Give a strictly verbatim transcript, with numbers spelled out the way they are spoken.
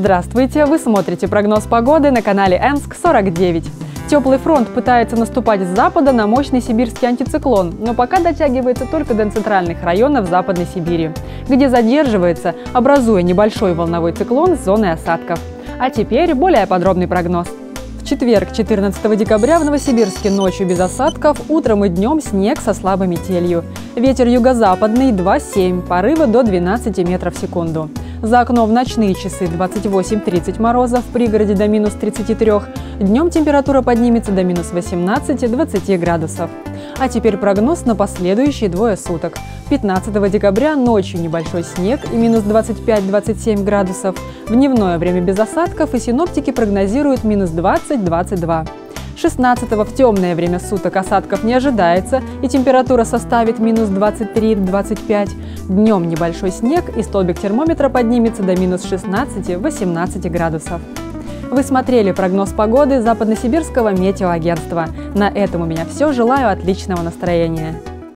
Здравствуйте! Вы смотрите прогноз погоды на канале Энск сорок девять. Теплый фронт пытается наступать с запада на мощный сибирский антициклон, но пока дотягивается только до центральных районов Западной Сибири, где задерживается, образуя небольшой волновой циклон с зоной осадков. А теперь более подробный прогноз. В четверг, четырнадцатого декабря, в Новосибирске ночью без осадков, утром и днем снег со слабой метелью. Ветер юго-западный два семь, порывы до двенадцати метров в секунду. За окном в ночные часы двадцать восемь тридцать мороза, в пригороде до минус тридцати трёх. Днем температура поднимется до минус восемнадцати двадцати градусов. А теперь прогноз на последующие двое суток. пятнадцатого декабря ночью небольшой снег и минус двадцать пять двадцать семь градусов. В дневное время без осадков, и синоптики прогнозируют минус двадцать двадцать два. шестнадцатого в темное время суток осадков не ожидается, и температура составит минус двадцать три двадцать пять. Днем небольшой снег, и столбик термометра поднимется до минус шестнадцати восемнадцати градусов. Вы смотрели прогноз погоды Западносибирского метеоагентства. На этом у меня все. Желаю отличного настроения.